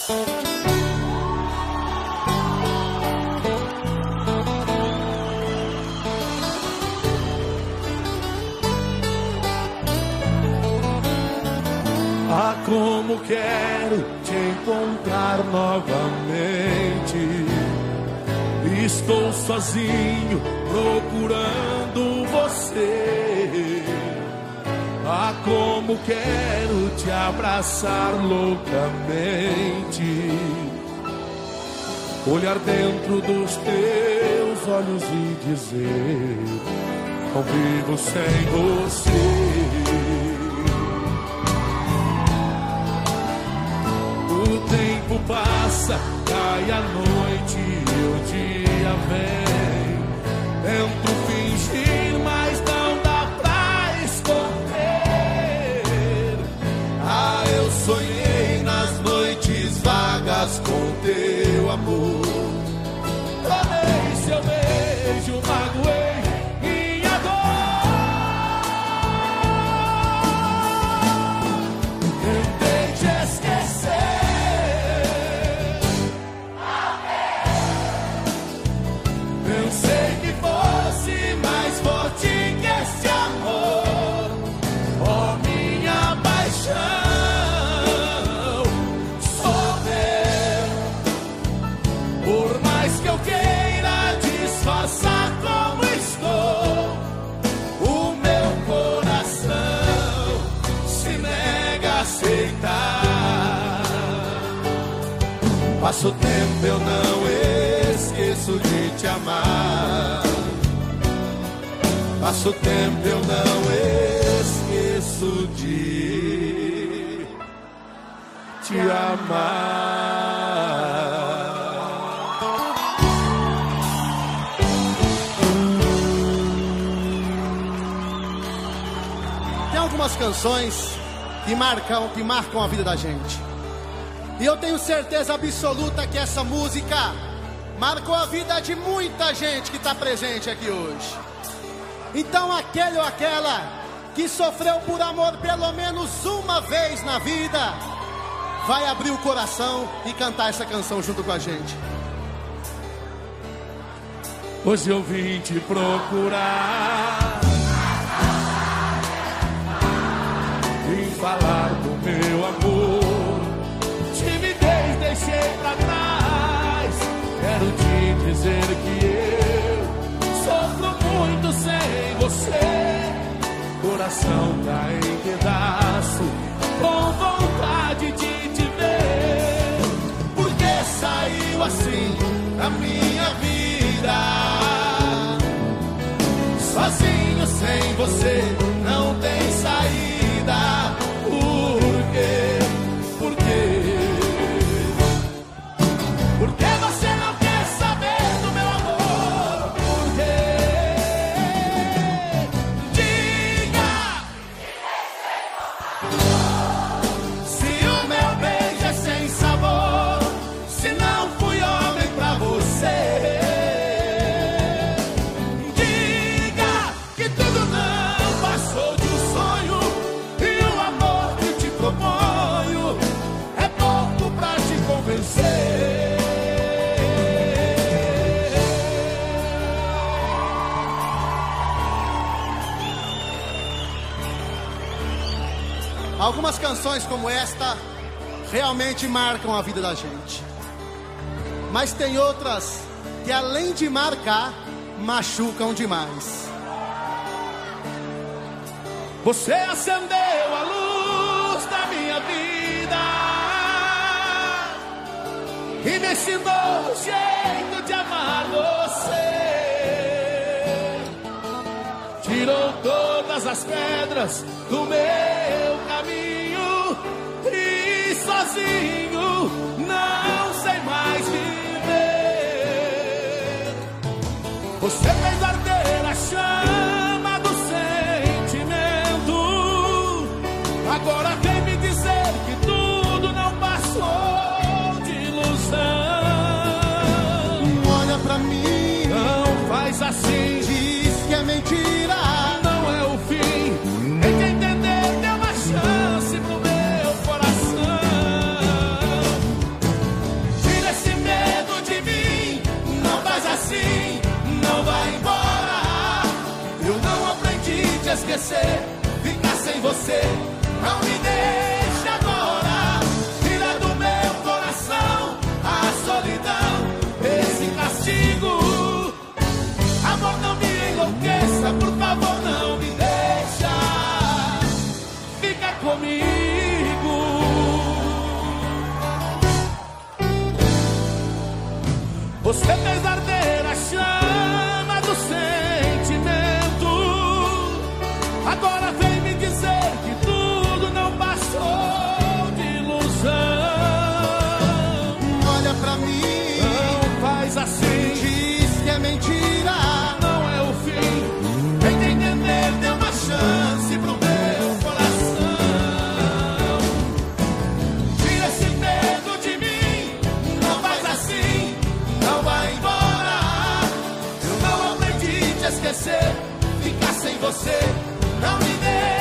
Ah, como quero te encontrar novamente. Estou sozinho procurando você. Ah, como quero te abraçar loucamente. Olhar dentro dos teus olhos e dizer: não vivo sem você. O tempo passa, cai a noite e o dia vem. Tento fingir, mas não dá pra esconder. Ah, eu sonhei nas noites vagas com teu amor. Tomei seu beijo, magoei minha dor. Tentei te esquecer. Pensei que fosse mais forte que esse amor. Oh, minha paixão, sofrer. Por mais que eu queira disfarçar como estou, o meu coração se nega a aceitar. Passa o tempo, eu não esqueço de te amar. Passa o tempo, eu não esqueço de te amar. Tem algumas canções que marcam a vida da gente. E eu tenho certeza absoluta que essa música marcou a vida de muita gente que está presente aqui hoje. Então aquele ou aquela que sofreu por amor pelo menos uma vez na vida, vai abrir o coração e cantar essa canção junto com a gente. Hoje eu vim te procurar, vim falar do meu amor. Timidez deixei pra trás, quero te dizer que eu sofro muito sem você. Coração tá em pedaço, com vontade de te ver. Porque saiu assim da minha vida, sozinho sem você não tem saída. Por quê? Por quê? Por que você não quer saber do meu amor? Por quê? Diga! Se o meu beijo é sem sabor, se não fui homem pra você. Diga que tudo não passou de um sonho, e o amor que te proponho é pouco pra te convencer. Algumas canções como esta realmente marcam a vida da gente. Mas tem outras que, além de marcar, machucam demais. Você acendeu a luz da minha vida e me ensinou o jeito de amar você. Tirou todas as pedras do meu caminho e sozinho não sei mais viver. Você fez arder a chama do sentimento. Agora vem me dizer que tudo não passou de ilusão. Olha pra mim, não faz assim, diz que é mentira. Não é o fim, tem que entender, deu uma chance. esquecer, ficar sem você. Não me deixe agora, tira do meu coração a solidão, esse castigo. Amor, não me enlouqueça, por favor, não me deixa. Fica comigo. Você fez arder a chama do sentimento. Agora vem me dizer que tudo não passou de ilusão. Olha pra mim, não faz assim, diz que é mentira, não é o fim. Tenta entender, dê uma chance pro meu coração. Tira esse medo de mim, não faz assim, não vai embora. Eu não aprendi a te esquecer, ficar sem você. Não me deixe.